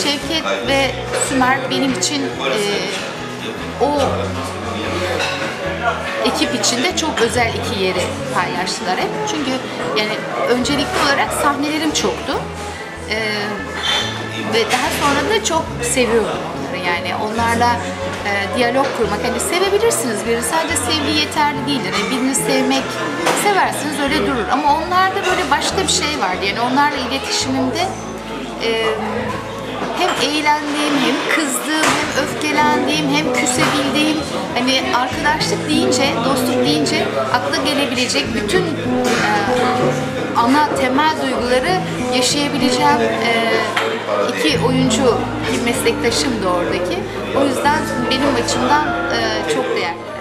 Şevket ve Sümer benim için o ekip içinde çok özel iki yeri paylaştılar hep. Çünkü yani öncelikli olarak sahnelerim çoktu. Ve daha sonra da çok seviyorum onları. Yani onlarla diyalog kurmak. Hani sevebilirsiniz birini. Sadece sevgi yeterli değildir. Yani birini sevmek, seversiniz öyle durur. Ama onlarda böyle başka bir şey vardı. Yani onlarla iletişimimde hem eğlendiğim, hem kızdığım, hem öfkelendiğim, hem küsebildiğim, hani arkadaşlık deyince, dostluk deyince akla gelebilecek bütün ana temel duyguları yaşayabileceğim iki oyuncu, bir meslektaşım da oradaki. O yüzden benim açımdan çok değerli.